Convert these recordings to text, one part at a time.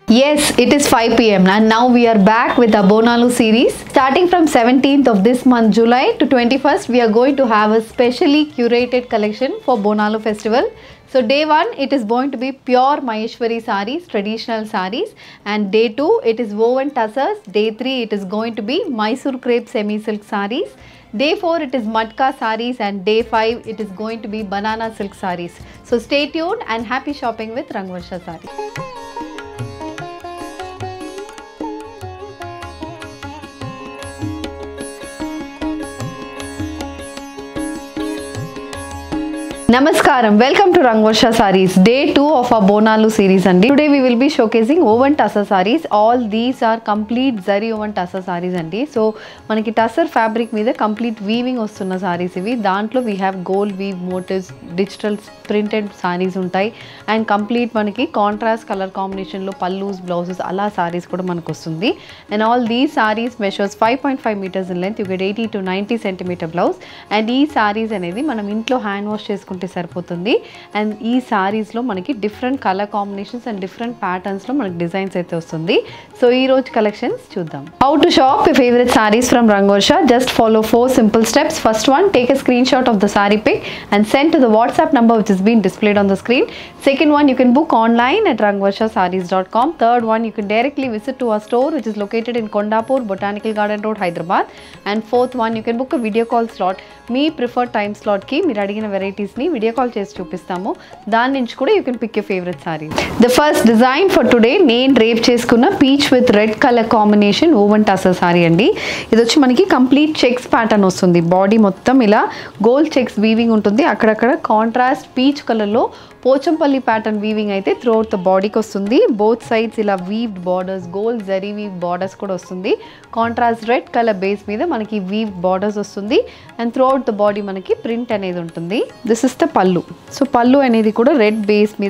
Yes, it is 5 p.m. and now we are back with the Bonalu series. Starting from 17th of this month, July to 21st, we are going to have a specially curated collection for Bonalu festival. So day 1, it is going to be pure Maheshwari sarees, traditional sarees, and day 2, it is woven tussars. Day 3, it is going to be Mysore crepe semi-silk sarees. Day 4, it is matka sarees, and day 5, it is going to be banana silk sarees. So stay tuned and happy shopping with Rangvarsha Sarees. Namaskaram, welcome to Rangvarsha Sarees, day 2 of our Bonalu series. Andi. Today we will be showcasing woven tussar sarees. All these are complete zari woven tussar sarees andi. So manaki tussar fabric meeda complete weaving ostunna sarees ivi. Dantlo we have gold weave motifs, digital printed sarees untai, and complete manaki contrast color combination lo pallus, blouses ala sarees kuda manaku ostundi. And all these sarees measures 5.5 meters in length. You get 80 to 90 centimeter blouse, and ee sarees anedi manam intlo hand wash చేసుకుంటే సరిపోతుంది. And ఈ saris లో మనకి different colour combinations and different patterns లో మనకి designs అయితే వస్తుంది. So ఈ రోజు కలెక్షన్స్ చూద్దాం. How to shop your favourite saris from Rangvarsha. Just follow 4 simple steps. First one, take a screenshot of the saree pic and send to the WhatsApp number which is being displayed on the screen. Second one, you can book online at rangvarshasarees.com. Third one, you can directly visit to our store which is located in Kondapur, Botanical Garden Road, Hyderabad. And fourth one, you can book a video call slot. మీ preferred time slot కి మీరు అడిగిన varieties ని video call చేసి చూపిస్తాము. దాని నుంచి కూడా you can pick your favourite sari. The first design for today నేను డ్రేప్ చేసుకున్న peach with red colour combination woven tussar sari అండి. ఇది వచ్చి మనకి కంప్లీట్ చెక్స్ ప్యాటర్న్ వస్తుంది. బాడీ మొత్తం ఇలా గోల్డ్ చెక్స్ వీవింగ్ ఉంటుంది. అక్కడక్కడ కాంట్రాస్ట్ పీచ్ కలర్ లో పోచంపల్లి ప్యాటర్న్ వీవింగ్ అయితే త్రూ అవుట్ ద బాడీకి వస్తుంది. బోత్ సైడ్స్ ఇలా weaved borders, gold zari weave borders కూడా వస్తుంది. కాంట్రాస్ట్ రెడ్ కలర్ బేస్ మీద మనకి వీవ్ బార్డర్స్ వస్తుంది. And throughout the body మనకి ప్రింట్ అనేది ఉంటుంది. This is the pallu. So pallu అనేది కూడా రెడ్ బేస్ మీద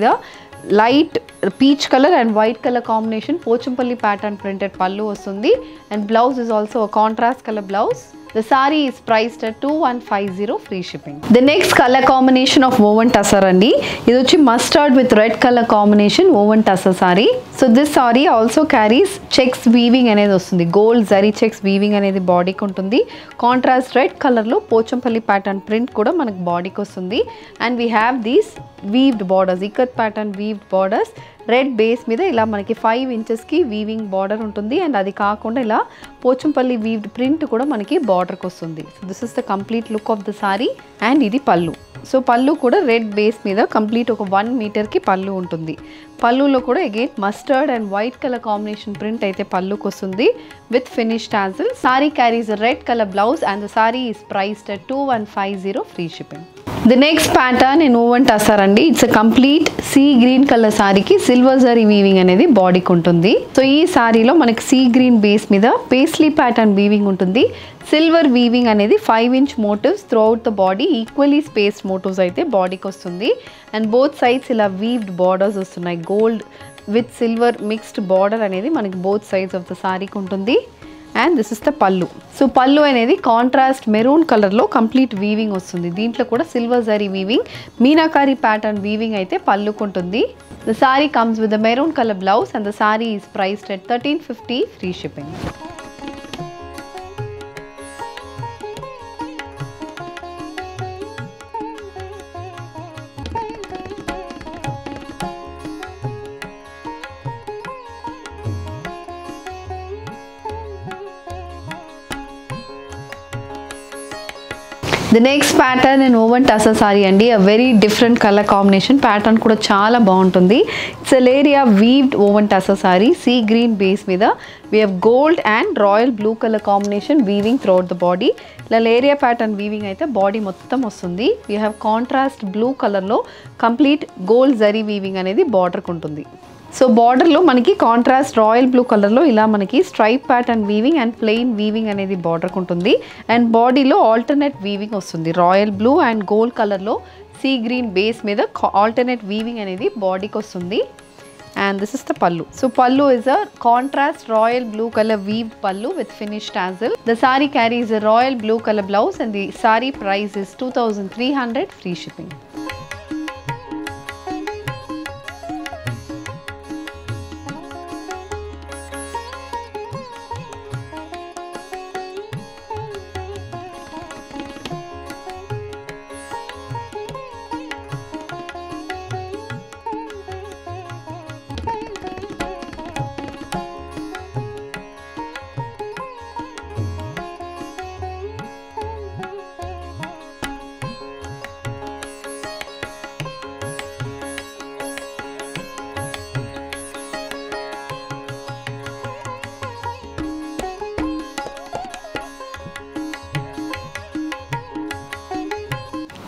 light peach colour and white colour combination Pochampally pattern printed pallu వస్తుంది. And blouse is also contrast colour blouse. The saree is priced at 2150 free shipping. The next color combination of woven tussar andi. Idu vachi mustard with red color combination woven tussar saree. So this saree also carries checks weaving anedi ostundi. Gold zari checks weaving anedi body ki untundi. Contrast red color lo pochampalli pattern print kuda manaku body ki ostundi. And we have these weaved borders, ikat pattern weaved borders. Red base మీద ఇలా మనకి 5 ఇంచెస్కి weaving border ఉంటుంది. And అది కాకుండా ఇలా Pochampally weaved print కూడా మనకి బార్డర్కి వస్తుంది. So this is the complete look of the sari. And ఇది పళ్ళు. సో పళ్ళు కూడా రెడ్ బేస్ మీద కంప్లీట్ ఒక 1 మీటర్కి పళ్ళు ఉంటుంది. పళ్ళులో కూడా again mustard and white colour combination print అయితే పళ్ళుకి వస్తుంది with finish tassel. Sari carries red colour blouse and the sari is priced at 2150 free shipping. The next pattern in woven tussar andi. It's a complete sea green color saree ki silver zari weaving anedi body ki untundi. So ee saree lo manaki sea green base mida paisley pattern weaving untundi. Silver weaving anedi 5-inch motifs throughout the body, equally spaced motifs aithe body ki ostundi. And both sides ila weaved borders ostunnai. Gold with silver mixed border anedi manaki both sides of the saree ki untundi. And this is the pallu. So pallu అనేది contrast maroon కలర్లో complete weaving వస్తుంది. దీంట్లో కూడా silver zari weaving, meenakari pattern weaving అయితే పల్లుకు ఉంటుంది. The sari comes with the maroon colour blouse and the sari is priced at 1350 free shipping. The next pattern in woven tussar saree andi. A very different color combination. Pattern kuda chaala baaguntundi. It's a Leria weaved woven tussar saree. Sea green base mida we have gold and royal blue color combination weaving throughout the body. La Leria pattern weaving aithe body mottam ostundi. We have contrast blue color lo complete gold zari weaving anedi border kuntundi. So బార్డర్లో మనకి contrast royal blue కలర్లో ఇలా మనకి stripe pattern weaving and plain weaving అనేది బార్డర్కి ఉంటుంది. And బాడీలో alternate weaving వస్తుంది. రాయల్ బ్లూ అండ్ గోల్డ్ కలర్లో సీ గ్రీన్ బేస్ మీద ఆల్టర్నేట్ వీవింగ్ అనేది బాడీకి వస్తుంది. and this is the pallu. So pallu is a contrast royal blue color weaved pallu with finished tassel. The saree carries a royal blue color blouse and the saree price is 2300 free shipping.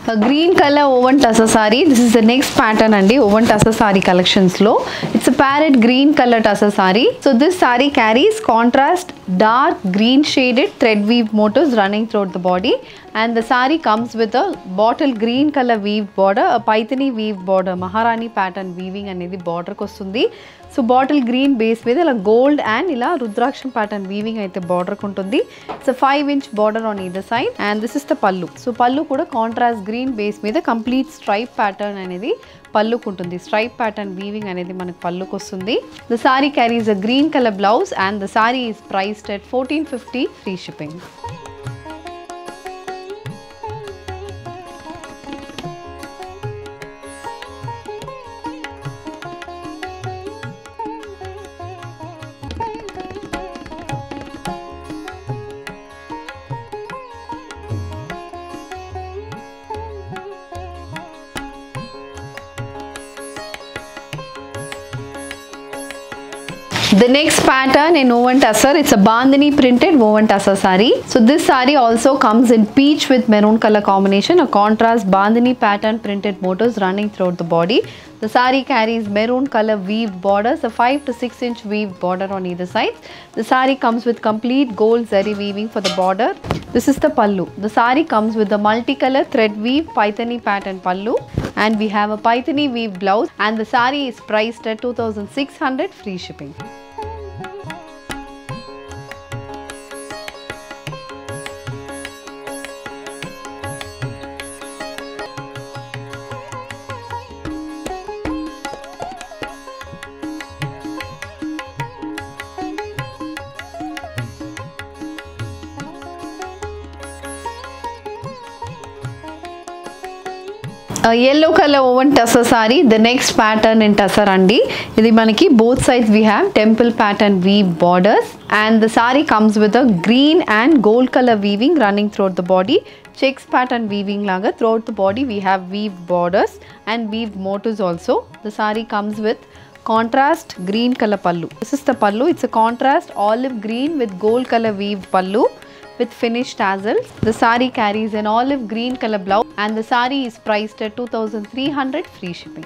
Green colour woven tussar sari. This is the next pattern అండి woven tussar sari collections లో. It's parrot green colour tussar sari. So this sari carries contrast dark green shaded thread weave motifs running throughout the body, and the saree comes with a bottle green color weave border, a paithani weave border, Maharani pattern weaving అనేది border కి వస్తుంది. So bottle green base మీద ఇలా gold and ఇలా రుద్రాక్షం pattern weaving అయితే border ఉంటుంది. It's 5-inch border on either side and this is the pallu. So pallu కూడా కాంట్రాస్ట్ గ్రీన్ బేస్ మీద కంప్లీట్ స్ట్రైప్ ప్యాటర్న్ అనేది పల్లుకు ఉంటుంది. స్ట్రైప్ ప్యాటర్న్ వీవింగ్ అనేది మనకు పల్లుకు వస్తుంది. The sari carries a green colour blouse and the sari is priced at 1450 free shipping. The next pattern in woven tussar, it's a bandhani printed woven tussar saree. So this saree also comes in peach with maroon color combination, a contrast bandhani pattern printed motifs running throughout the body. The saree carries maroon color weaved borders, a 5 to 6 inch weaved border on either side. The saree comes with complete gold zari weaving for the border. This is the pallu. The saree comes with the multicolor thread weave paithani pattern pallu, and we have a paithani weave blouse, and the saree is priced at 2600 free shipping. Yellow color woven tussar saree, the next pattern in tussar andi. Idi manaki both sides we have temple pattern weave borders, and the saree comes with a green and gold color weaving running throughout the body. Checks pattern weaving laga throughout the body we have weave borders and weave motifs also. The saree comes with contrast green color pallu. This is the pallu. It's a contrast olive green with gold color weave pallu with finished tassels. The saree carries an olive green color blouse, and the saree is priced at 2300 free shipping.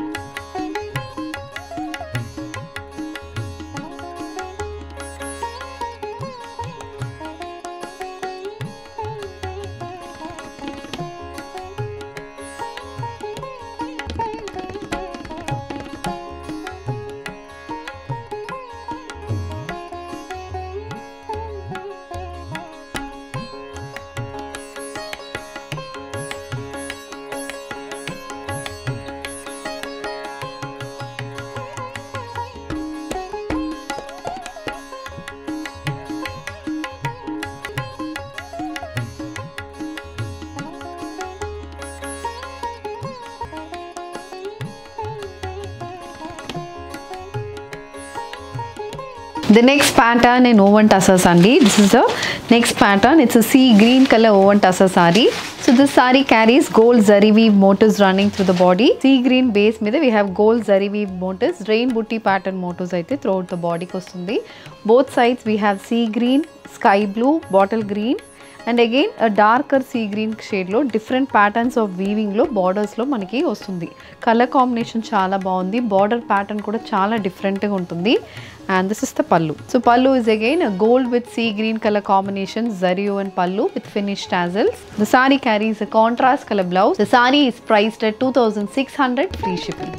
The next pattern in woven tussar andi. This is the next pattern. It's a sea green color woven tussar saree. So this saree carries gold zari weave motifs running through the body. Sea green base మీద we have gold zari weave motifs, rain booty pattern motifs అయితే throughout the body కి వస్తుంది. Both sides we have sea green, sky blue, bottle green, and again a darker sea green shade లో different patterns of weaving లో borders లో మనకి వస్తుంది. Colour combination చాలా బాగుంది. బార్డర్ ప్యాటర్న్ కూడా చాలా డిఫరెంట్ గా ఉంటుంది. And this is the pallu. So pallu is again a gold with sea green color combination, zari and pallu with finished tassels. The saree carries a contrast color blouse. The saree is priced at 2600 free shipping.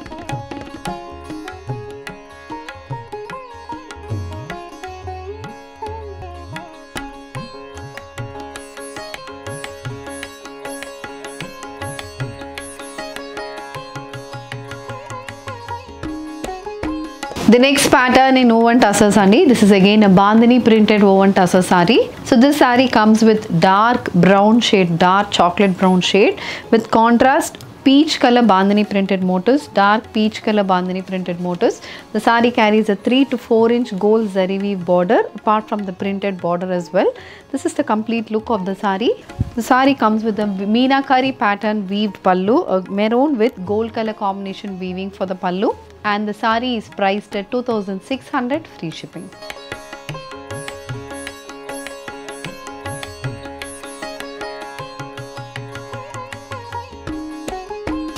The next pattern in woven tussar andi. This is again a bandhani printed woven tussar saree. So this saree comes with dark brown shade, dark chocolate brown shade with contrast peach color bandhani printed motifs, dark peach color bandhani printed motifs. The saree carries a 3 to 4 inch gold zari weave border apart from the printed border as well. This is the complete look of the saree. The saree comes with a meenakari pattern weaved pallu, a maroon with gold color combination weaving for the pallu, and the saree is priced at 2600 free shipping.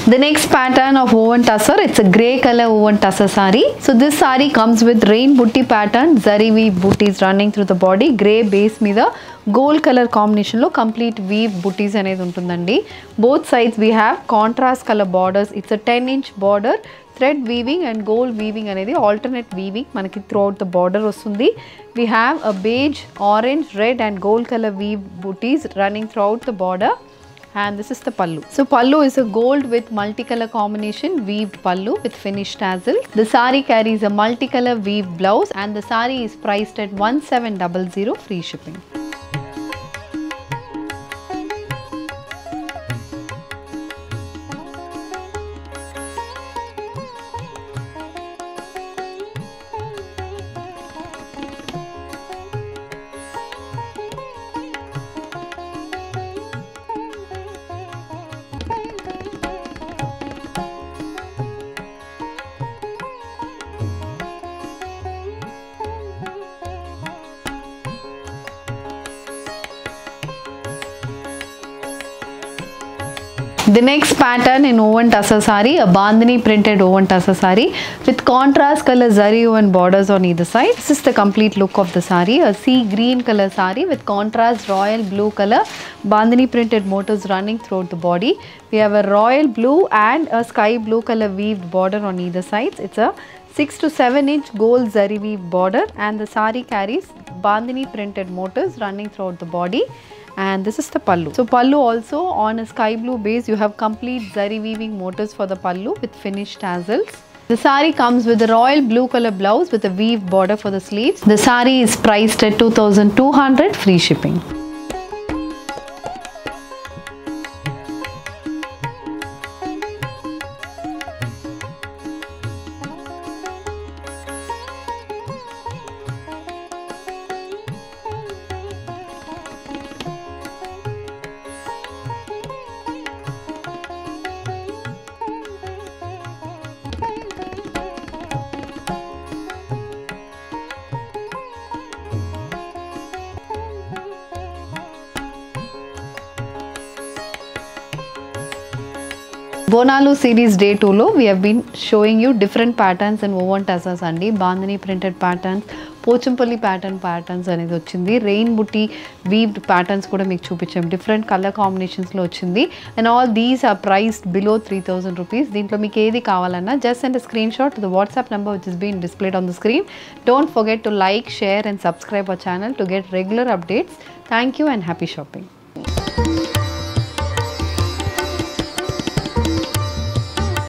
The next pattern of woven tussar, it's a grey color woven tussar saree. So this saree comes with rain booty pattern, zari weave booties running through the body, grey base మీద gold color combination లో complete weave booties అనేది ఉంటుందండి. Both sides we have contrast color borders. It's a 10-inch border. Thread weaving and gold weaving అనేది alternate weaving మనకి throughout the border వస్తుంది. We have a beige, orange, red and gold color weave booties running throughout the border. And this is the pallu. So pallu is a gold with multicolor combination weaved pallu with finished tassel. The saree carries a multicolor weave blouse and the saree is priced at 1700 free shipping. The next pattern in woven tussar saree, a bandhani printed woven tussar saree with contrast color zari woven borders on either side. This is the complete look of the saree, a sea green color saree with contrast royal blue color bandhani printed motifs running throughout the body. We have a royal blue and a sky blue color weaved border on either sides. It's a 6 to 7 inch gold zari weave border and the saree carries bandhani printed motifs running throughout the body. And this is the pallu. So pallu also on a sky blue base, you have complete zari weaving motifs for the pallu with finished tassels. The saree comes with a royal blue color blouse with a weave border for the sleeves. The saree is priced at 2200 free shipping. Bonalu series day 2 lo we have been showing you different patterns in woven tussars andi. Bandhani printed patterns, Pochampally patterns అనేది వచ్చింది. Rain బుట్టి weaved patterns కూడా మీకు చూపించాం. Different colour కాంబినేషన్స్లో వచ్చింది. And all these are priced below 3000 rupees. దీంట్లో మీకు ఏది కావాలన్నా just send a screenshot to the WhatsApp number which is being displayed on the screen. Don't forget to like, share and subscribe our channel to get regular updates. Thank you and happy shopping.